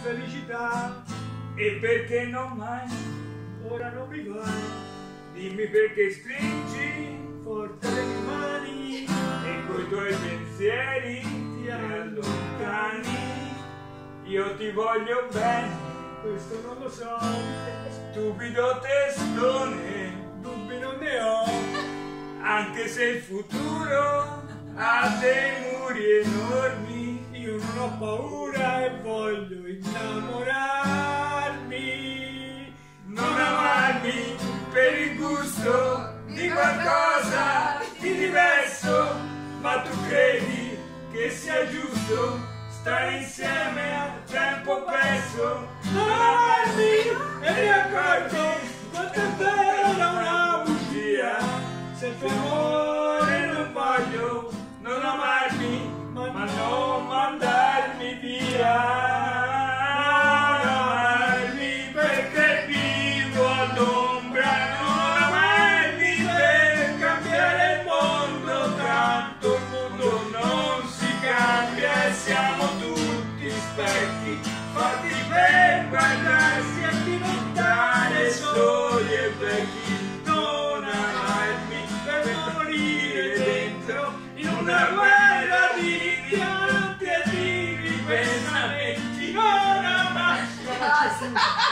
felicità. E perché non mai? Ora non mi va, Dimmi perché stringi forte le mie mani, e coi tuoi pensieri ti ti allontani. allontani. Io ti voglio bene, Questo non lo so, stupido testone, dubbi non ne ho. anche se il futuro ha dei muri enormi. Io non ho paura e voglio innamorarmi. Non amarmi per il gusto di qualcosa di diverso, ma tu credi che sia giusto stare insieme a tempo perso. Non amarmi e mi accorgo quanto è vera una bugia. Se il tuo amore non voglio, Non amarmi, ma ma non mandarmi via. Non amarmi perché vivo all'ombra. Non amarmi per cambiare il mondo, tanto il mondo non si cambia e siamo tutti specchi fatti per guardarsi e diventare soli e vecchi. Non amarmi per morire dentro in una guerra di pianti e di ripensamenti. Non amarmi.